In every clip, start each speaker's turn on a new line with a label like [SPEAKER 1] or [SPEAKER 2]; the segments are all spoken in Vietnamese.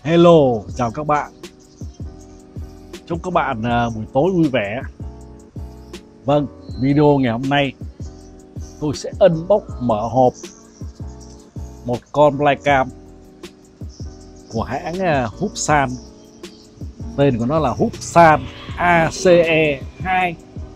[SPEAKER 1] Hello, chào các bạn. Chúc các bạn buổi tối vui vẻ. Vâng, video ngày hôm nay tôi sẽ unbox mở hộp một con flycam của hãng Hubsan. Tên của nó là Hubsan ACE 2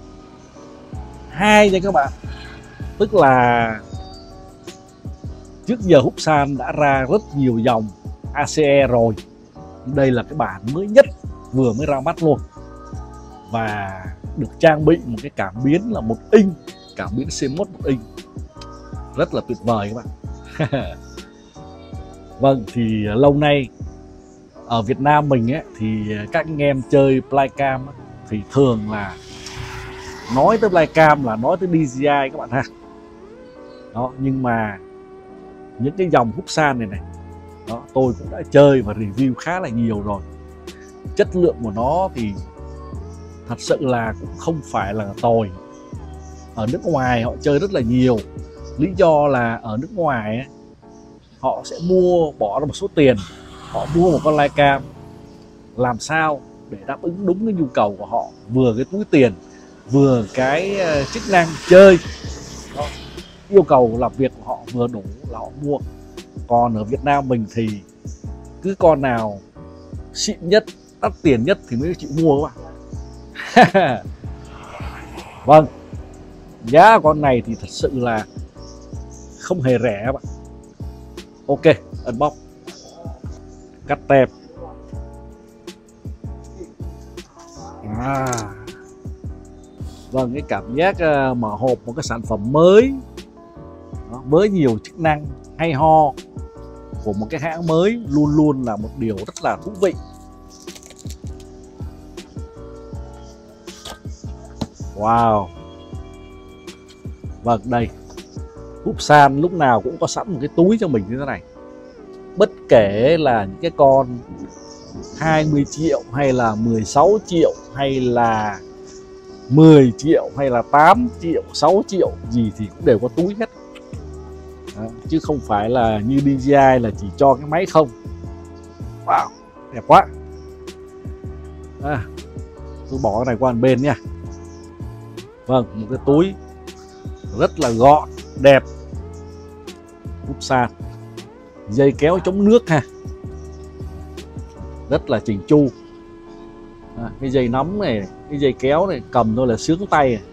[SPEAKER 1] nha các bạn. Tức là trước giờ Hubsan đã ra rất nhiều dòng ACE rồi. Đây là cái bản mới nhất, vừa mới ra mắt luôn, và được trang bị một cái cảm biến là 1 inch, cảm biến CMOS 1 inch, rất là tuyệt vời các bạn. Vâng, thì lâu nay ở Việt Nam mình ấy, thì các anh em chơi flycam thì thường là nói tới flycam là nói tới DJI các bạn ha. Đó, nhưng mà những cái dòng Hubsan này đó, tôi cũng đã chơi và review khá là nhiều rồi. Chất lượng của nó thì thật sự là cũng không phải là tồi. Ở nước ngoài họ chơi rất là nhiều. Lý do là ở nước ngoài ấy, họ sẽ bỏ ra một số tiền, họ mua một con flycam làm sao để đáp ứng đúng cái nhu cầu của họ, vừa cái túi tiền, vừa cái chức năng chơi đó. Yêu cầu làm việc của họ vừa đủ là họ mua. Còn ở Việt Nam mình thì cứ con nào xịn nhất, đắt tiền nhất thì mới chịu mua các bạn. Vâng, giá con này thì thật sự là không hề rẻ các bạn. Ok, unbox, cắt tem. Vâng, cái cảm giác mở hộp một cái sản phẩm mới đó, với nhiều chức năng hay ho của một cái hãng mới luôn luôn là một điều rất là thú vị. Wow. Vâng, đây Hubsan lúc nào cũng có sẵn một cái túi cho mình như thế này. Bất kể là những cái con 20 triệu hay là 16 triệu hay là 10 triệu hay là 8 triệu, 6 triệu gì thì cũng đều có túi hết. Đó, chứ không phải là như DJI là chỉ cho cái máy không. Wow, đẹp quá. Tôi bỏ cái này qua một bên nha. Vâng, một cái túi rất là gọn, đẹp. Hubsan, dây kéo chống nước ha, rất là chỉnh chu. Cái dây nắm này, cái dây kéo này cầm thôi là sướng tay này.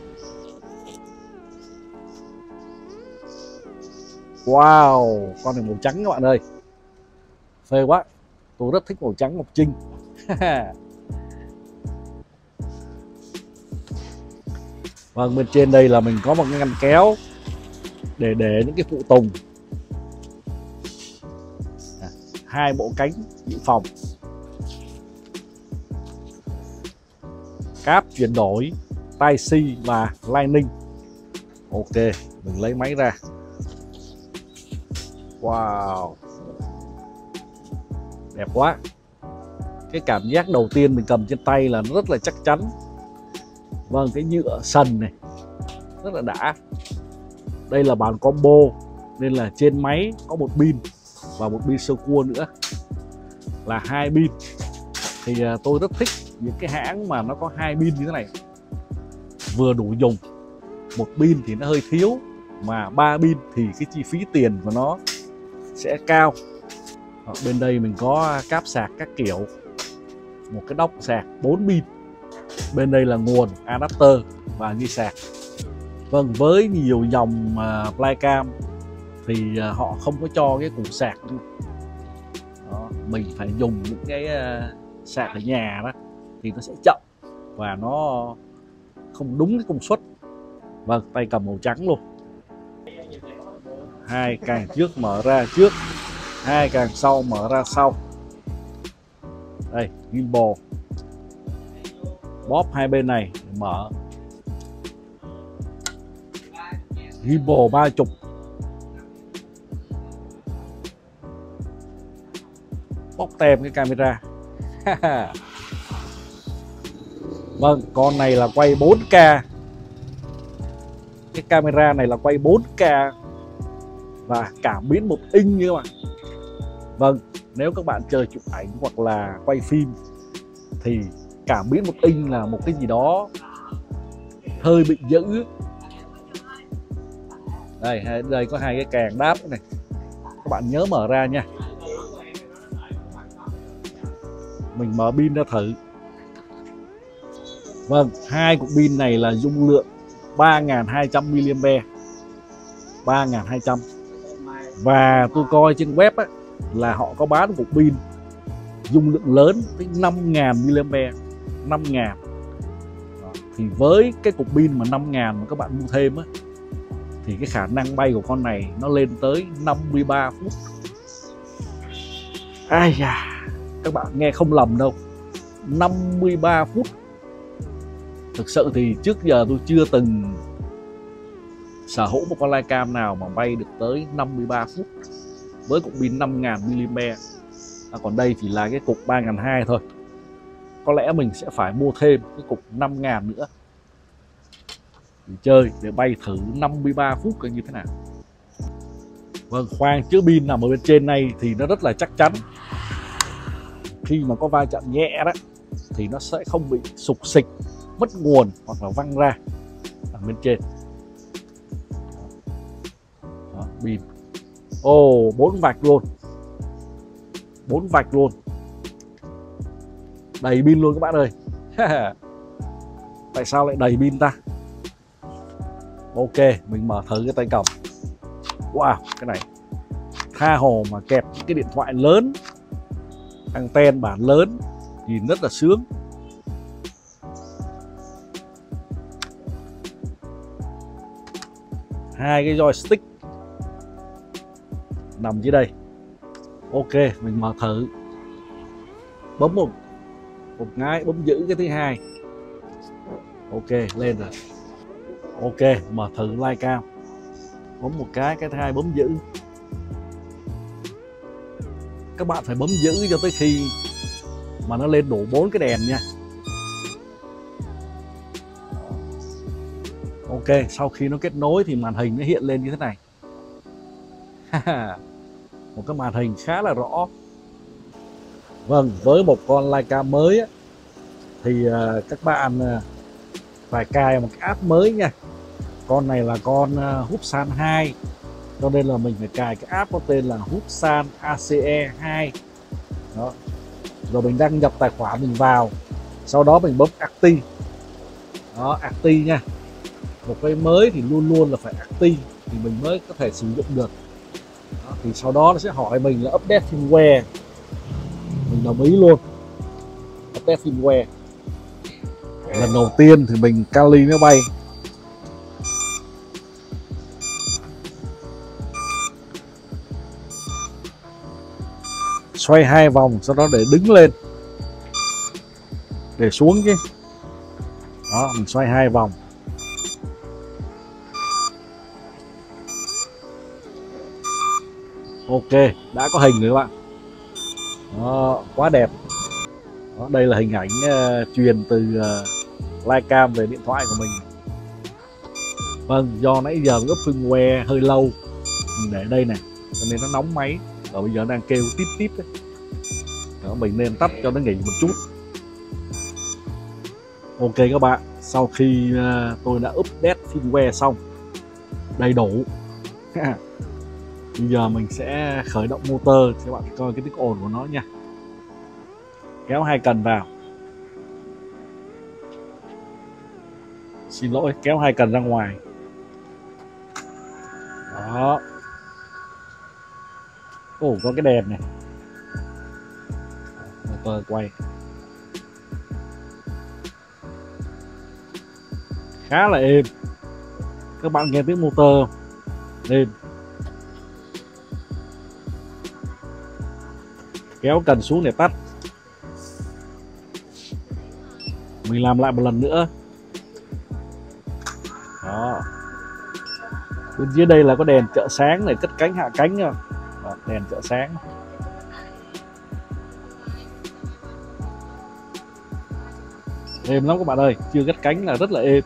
[SPEAKER 1] Wow, con này màu trắng các bạn ơi, phê quá. Tôi rất thích màu trắng ngọc trinh. Vâng, bên trên đây là mình có một cái ngăn kéo để những cái phụ tùng, 2 bộ cánh dự phòng, cáp chuyển đổi, Type-C và Lightning. Ok, mình lấy máy ra. Wow, đẹp quá. Cái cảm giác đầu tiên mình cầm trên tay là nó rất là chắc chắn. Vâng, cái nhựa sần này rất là đã. Đây là bản combo nên là trên máy có một pin và một pin sơ cua nữa là 2 pin. Thì tôi rất thích những cái hãng mà nó có 2 pin như thế này, vừa đủ dùng. Một pin thì nó hơi thiếu, mà 3 pin thì cái chi phí tiền của nó sẽ cao. Ở bên đây mình có cáp sạc các kiểu, một cái đốc sạc 4 pin. Bên đây là nguồn adapter và dây sạc. Vâng, với nhiều dòng flycam thì họ không có cho cái củ sạc đó, mình phải dùng những cái sạc ở nhà đó thì nó sẽ chậm và nó không đúng cái công suất. Vâng, tay cầm màu trắng luôn. 2 càng trước mở ra trước, 2 càng sau mở ra sau. Đây, gimbal, bóp 2 bên này để mở. Gimbal 30. Bóc tem cái camera. Vâng, con này là quay 4K. Cái camera này là quay 4K và cảm biến 1 inch như các bạn. Vâng, nếu các bạn chơi chụp ảnh hoặc là quay phim thì cảm biến 1 inch là một cái gì đó hơi bị dữ. Đây có 2 cái càng đáp này, các bạn nhớ mở ra nha. Mình mở pin ra thử. Vâng, 2 cục pin này là dung lượng 3200 mAh, 3200. Và tôi coi trên web á, là họ có bán cục pin dung lượng lớn tới 5000 mAh, 5000. Thì với cái cục pin mà 5000 mà các bạn mua thêm á, thì cái khả năng bay của con này nó lên tới 53 phút. Ai da, các bạn nghe không lầm đâu, 53 phút. Thực sự thì trước giờ tôi chưa từng sở hữu một con Livecam nào mà bay được tới 53 phút với cục pin 5000 mAh. Còn đây chỉ là cái cục 3200 thôi. Có lẽ mình sẽ phải mua thêm cái cục 5000 nữa để chơi, để bay thử 53 phút coi như thế nào. Vâng, khoang chứa pin nằm ở bên trên này thì nó rất là chắc chắn. Khi mà có va chạm nhẹ đó thì nó sẽ không bị sục xịch, mất nguồn hoặc là văng ra ở bên trên. Đó, pin. 4 vạch luôn. 4 vạch luôn. Đầy pin luôn các bạn ơi. Tại sao lại đầy pin ta? Ok, mình mở thử cái tay cầm. Wow, cái này tha hồ mà kẹp những cái điện thoại lớn, anten bản lớn, nhìn rất là sướng. Hai cái joystick nằm dưới đây. Ok, mình mở thử. Bấm một cái, bấm giữ cái thứ hai. Ok, lên rồi. Ok, mở thử Livecam. Bấm một cái thứ hai bấm giữ. Các bạn phải bấm giữ cho tới khi mà nó lên đủ 4 cái đèn nha. Ok, sau khi nó kết nối thì màn hình nó hiện lên như thế này. Một cái màn hình khá là rõ. Vâng, với một con Livecam mới á, thì các bạn phải cài một cái app mới nha. Con này là con Hubsan 2, cho nên là mình phải cài cái app có tên là Hubsan ACE 2. Đó. Rồi mình đăng nhập tài khoản mình vào, sau đó mình bấm Active. Đó, Active nha. Một cái mới thì luôn luôn là phải Active thì mình mới có thể sử dụng được. Đó, thì sau đó nó sẽ hỏi mình là update firmware. Mình đồng ý luôn. Update firmware. Lần đầu tiên thì mình Kali nó bay. Xoay 2 vòng, sau đó để đứng lên, để xuống chứ. Đó, mình xoay 2 vòng. Ok, đã có hình rồi các bạn. Đó, quá đẹp. Đó, đây là hình ảnh truyền từ Livecam về điện thoại của mình. Vâng, do nãy giờ up firmware hơi lâu, mình để đây nè, cho nên nó nóng máy. Và bây giờ đang kêu tít tít đấy. Đó, mình nên tắt cho nó nghỉ một chút. Ok các bạn, sau khi tôi đã update firmware xong đầy đủ, bây giờ mình sẽ khởi động motor cho các bạn coi cái tiếng ồn của nó nha. Kéo 2 cần vào. Xin lỗi, kéo 2 cần ra ngoài. Đó. Có cái đèn này. Motor quay. Khá là êm. Các bạn nghe tiếng motor êm. Kéo cần xuống để tắt. Mình làm lại một lần nữa. Đó. Bên dưới đây là có đèn trợ sáng này, cất cánh hạ cánh nha. Đó, đèn trợ sáng. Êm lắm các bạn ơi, chưa cất cánh là rất là êm.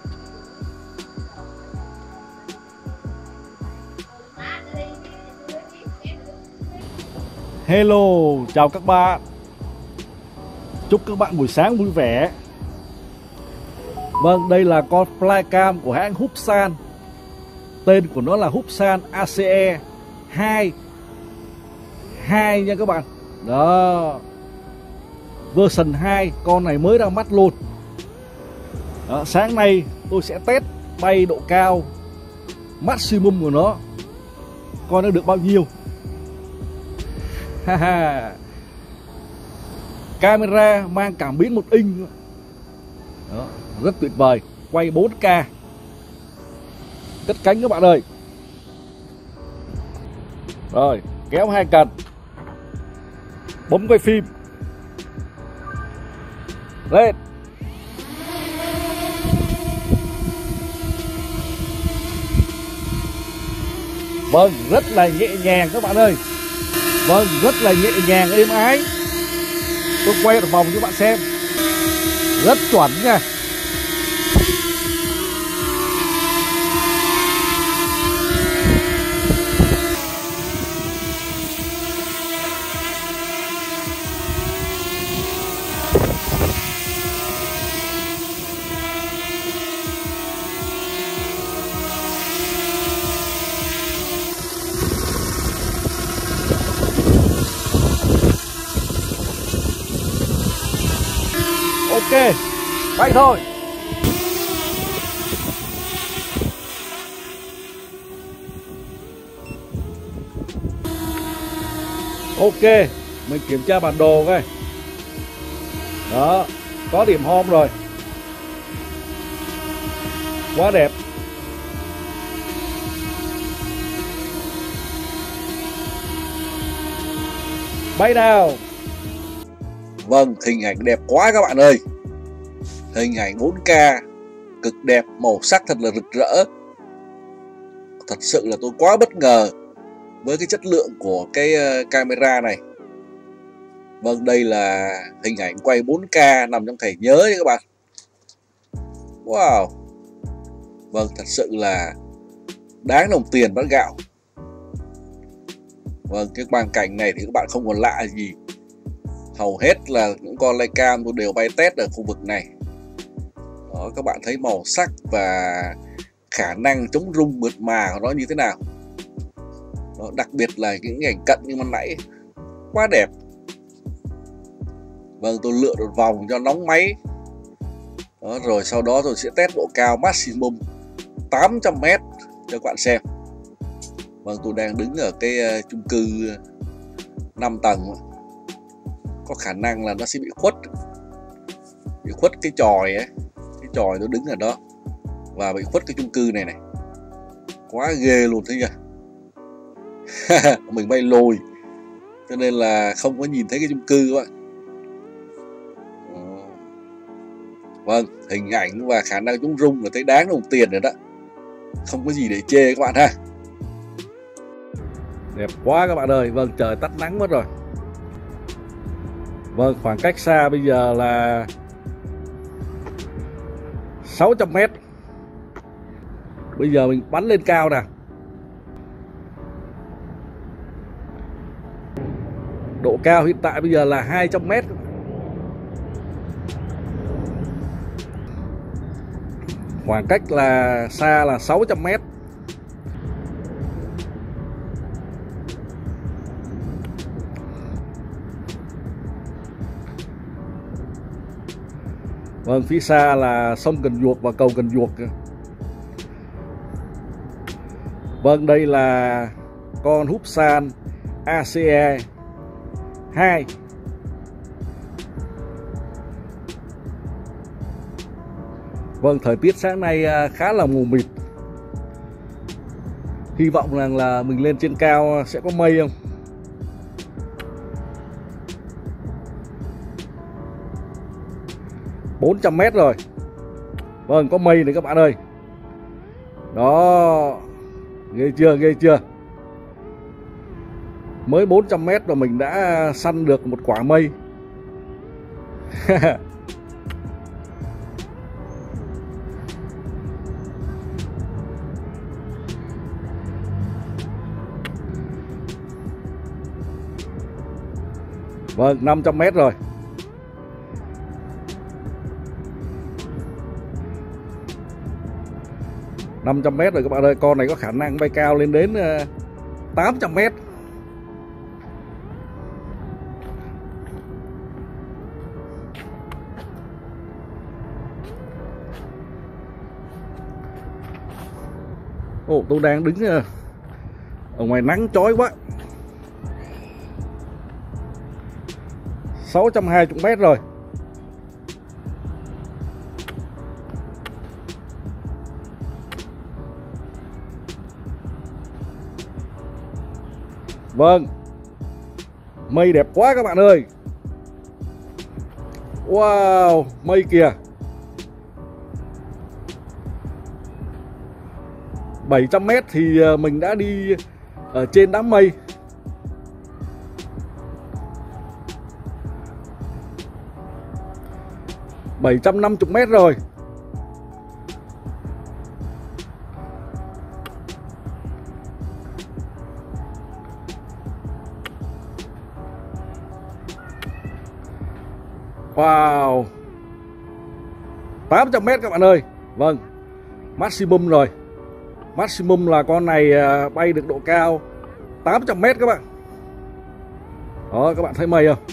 [SPEAKER 1] Hello, chào các bạn. Chúc các bạn buổi sáng vui vẻ. Vâng, đây là con flycam của hãng Hubsan. Tên của nó là Hubsan ACE 2 nha các bạn. Đó, version 2, con này mới ra mắt luôn. Đó, sáng nay tôi sẽ test bay độ cao maximum của nó, coi nó được bao nhiêu. Camera mang cảm biến 1 inch. Đó, rất tuyệt vời, quay 4K. Cất cánh các bạn ơi. Rồi, kéo 2 cần, bấm quay phim lên. Vâng, rất là nhẹ nhàng các bạn ơi. Vâng, rất là nhẹ nhàng, êm ái. Tôi quay một vòng cho bạn xem. Rất chuẩn nha. Ok, bay thôi. Ok, mình kiểm tra bản đồ coi. Đó, có điểm home rồi. Quá đẹp. Bay nào.
[SPEAKER 2] Vâng, hình ảnh đẹp quá các bạn ơi. Hình ảnh 4K cực đẹp, màu sắc thật là rực rỡ. Thật sự là tôi quá bất ngờ với cái chất lượng của cái camera này. Vâng, đây là hình ảnh quay 4K nằm trong thẻ nhớ nha các bạn. Wow. Vâng, thật sự là đáng đồng tiền bát gạo. Vâng, cái quang cảnh này thì các bạn không còn lạ gì. Hầu hết là những con Flycam tôi đều bay test ở khu vực này. Đó, các bạn thấy màu sắc và khả năng chống rung mượt mà của nó như thế nào. Đó, đặc biệt là những ảnh cận như ban nãy, quá đẹp. Vâng, tôi lựa một vòng cho nóng máy. Đó, rồi sau đó tôi sẽ test độ cao maximum 800m cho các bạn xem. Vâng, tôi đang đứng ở cái chung cư 5 tầng. Có khả năng là nó sẽ bị khuất cái chòi ấy. Cái chòi tôi đứng ở đó và bị khuất cái chung cư này này. Quá ghê luôn, thấy chưa? Mình bay lùi cho nên là không có nhìn thấy cái chung cư các bạn. Vâng, hình ảnh và khả năng chống rung là thấy đáng đồng tiền rồi đó. Không có gì để chê các bạn ha.
[SPEAKER 1] Đẹp quá các bạn ơi. Vâng, trời tắt nắng mất rồi. Vâng, khoảng cách xa bây giờ là 600m. Bây giờ mình bắn lên cao nè. Độ cao hiện tại bây giờ là 200m. Khoảng cách là xa là 600m. Vâng, phía xa là sông Cần Duộc và cầu Cần Duộc. Vâng, đây là con Hubsan ACE 2. Vâng, thời tiết sáng nay khá là mù mịt. Hy vọng rằng là mình lên trên cao sẽ có mây không. ,400m rồi. Vâng, có mây này các bạn ơi. Đó, ghê chưa, ghê chưa. Mới 400m mà mình đã săn được một quả mây. Vâng, 500m rồi. Năm 500m rồi các bạn ơi. Con này có khả năng bay cao lên đến 800m. Ồ, tôi đang đứng ở ngoài nắng chói quá. 620m rồi. Vâng, mây đẹp quá các bạn ơi. Wow, mây kìa. 700m thì mình đã đi ở trên đám mây. Bảy 750m rồi. Wow, 800m các bạn ơi. Vâng, maximum rồi. Maximum là con này bay được độ cao 800m các bạn. Đó, các bạn thấy mây không?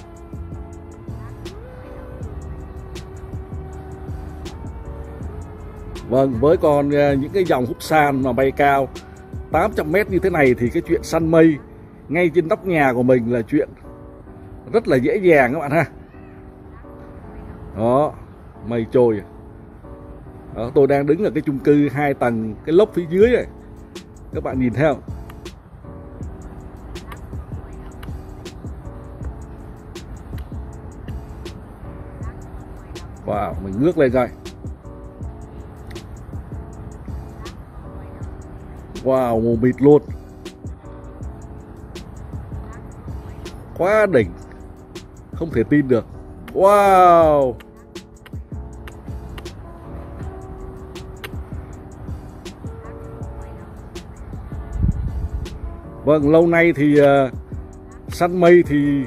[SPEAKER 1] Vâng, với còn những cái dòng hút san mà bay cao 800m như thế này thì cái chuyện săn mây ngay trên nóc nhà của mình là chuyện rất là dễ dàng các bạn ha. Đó, mây trôi. Đó, tôi đang đứng ở cái chung cư 2 tầng, cái lốc phía dưới này. Các bạn nhìn theo. Wow, mình ngước lên coi. Wow, mù mịt luôn. Quá đỉnh. Không thể tin được. Wow. Vâng, lâu nay thì săn mây thì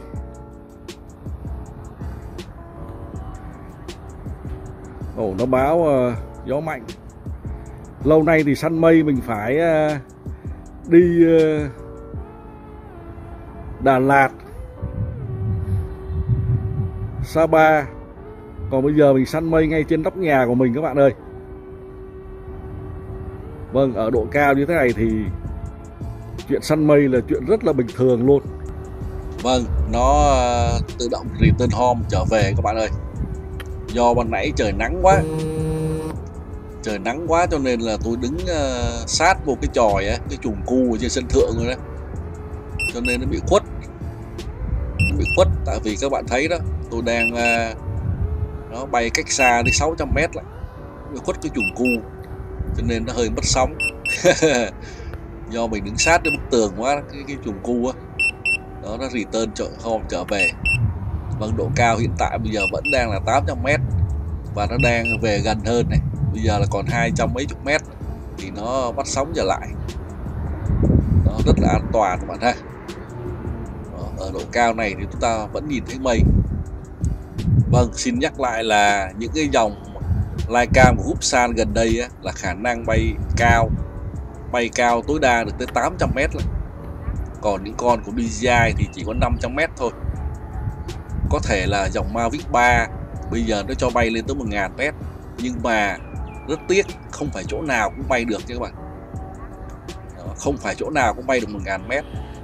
[SPEAKER 1] nó báo gió mạnh. Lâu nay thì săn mây mình phải đi Đà Lạt, Sapa. Còn bây giờ mình săn mây ngay trên nóc nhà của mình các bạn ơi. Vâng, ở độ cao như thế này thì chuyện săn mây là chuyện rất là bình thường luôn.
[SPEAKER 2] Vâng, nó tự động return home trở về các bạn ơi. Do ban nãy trời nắng quá. Trời nắng quá cho nên là tôi đứng sát vô cái chòi á, cái chuồng cu ở trên sân thượng rồi đó. Cho nên nó bị khuất. Tại vì các bạn thấy đó, tôi đang nó bay cách xa đến 600m lại. Bị khuất cái chuồng cu cho nên nó hơi mất sóng. Do mình đứng sát cái bức tường quá, cái chuồng cu á. Đó, nó return trở về. Vâng, độ cao hiện tại bây giờ vẫn đang là 800m. Và nó đang về gần hơn này. Bây giờ là còn 200 mấy chục mét thì nó bắt sóng trở lại. Nó rất là an toàn các bạn ha. Đó, ở độ cao này thì chúng ta vẫn nhìn thấy mây. Vâng, xin nhắc lại là những cái dòng Livecam của Hubsan gần đây á, là khả năng bay cao tối đa được tới 800m lại. Còn những con của DJI thì chỉ có 500m thôi. Có thể là dòng Mavic 3 bây giờ nó cho bay lên tới 1000m, nhưng mà rất tiếc không phải chỗ nào cũng bay được nha các bạn. Đó, không phải chỗ nào cũng bay được 1000m.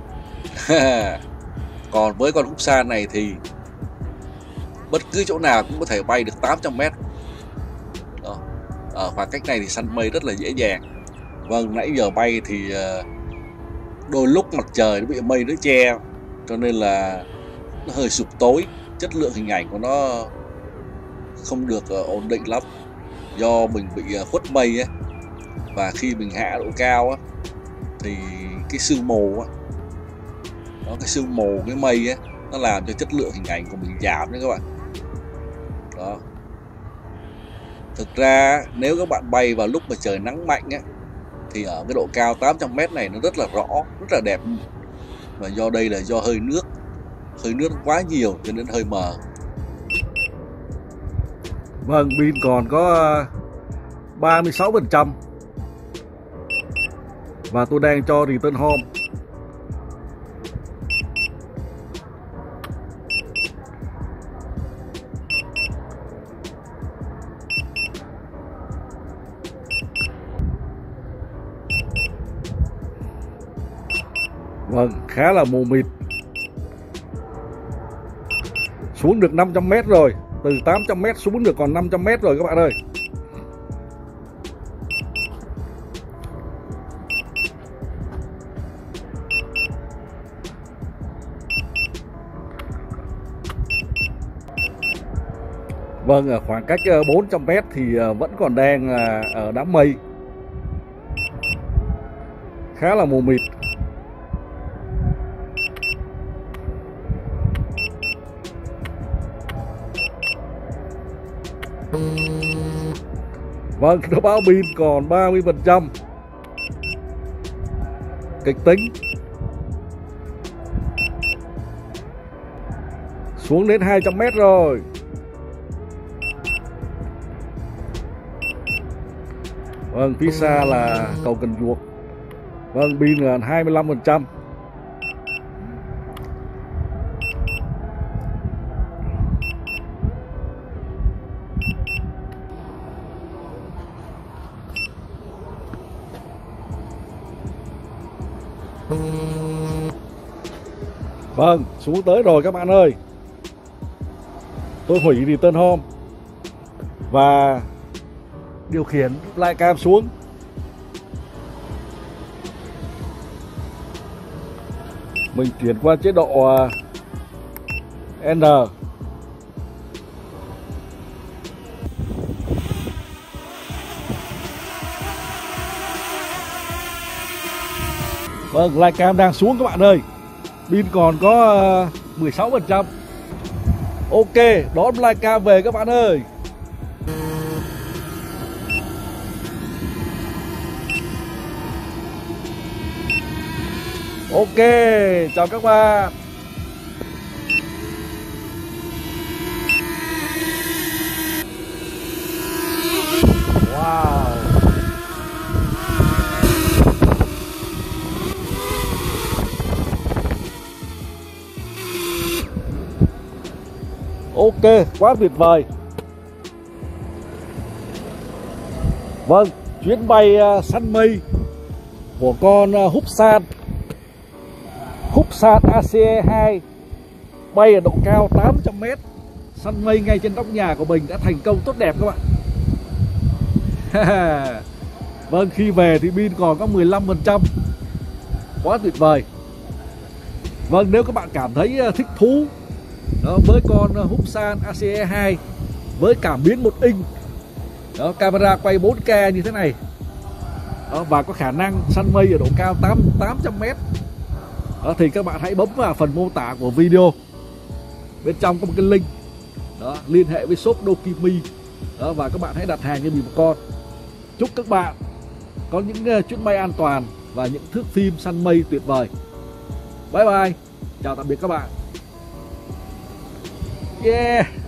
[SPEAKER 2] Còn với con Hubsan này thì bất cứ chỗ nào cũng có thể bay được 800m. Đó. Ở khoảng cách này thì săn mây rất là dễ dàng. Vâng, nãy giờ bay thì đôi lúc mặt trời nó bị mây nó che, cho nên là nó hơi sụp tối, chất lượng hình ảnh của nó không được ổn định lắm. Do mình bị khuất mây á, và khi mình hạ độ cao á thì cái sương mù á, cái sương mù cái mây á, nó làm cho chất lượng hình ảnh của mình giảm đấy các bạn. Đó. Thực ra nếu các bạn bay vào lúc mà trời nắng mạnh á thì ở cái độ cao 800m này nó rất là rõ, rất là đẹp. Và do đây là do hơi nước hơi nước quá nhiều cho nên hơi mờ.
[SPEAKER 1] Vâng, pin còn có 36% và tôi đang cho return home. Vâng, khá là mù mịt. Xuống được 500m rồi. Từ 800m xuống được còn 500m rồi các bạn ơi. Vâng, ở khoảng cách 400m thì vẫn còn đang ở đám mây. Khá là mù mịt. Vâng, nó báo pin còn 30%. Kịch tính. Xuống đến 200m rồi. Vâng, phía xa là cầu Cần Duộc. Vâng, pin là 25%. Vâng, xuống tới rồi các bạn ơi. Tôi hủy return home và điều khiển flycam xuống. Mình chuyển qua chế độ N. Vâng, flycam đang xuống các bạn ơi. Pin còn có 16%. Ok, đón flycam về các bạn ơi. Ok, chào các bạn. Wow. Ok, quá tuyệt vời. Vâng, chuyến bay săn mây của con Hubsan ACE 2 bay ở độ cao 800m, săn mây ngay trên nóc nhà của mình đã thành công tốt đẹp các bạn. Vâng, khi về thì pin còn có 15%. Quá tuyệt vời. Vâng, nếu các bạn cảm thấy thích thú đó, với con Hubsan ACE 2 với cảm biến 1 inch đó, camera quay 4K như thế này đó, và có khả năng săn mây ở độ cao 800m đó, thì các bạn hãy bấm vào phần mô tả của video. Bên trong có một cái link đó, liên hệ với shop Dokimi đó, và các bạn hãy đặt hàng cho mình một con. Chúc các bạn có những chuyến bay an toàn và những thước phim săn mây tuyệt vời. Bye bye, chào tạm biệt các bạn. Yeah.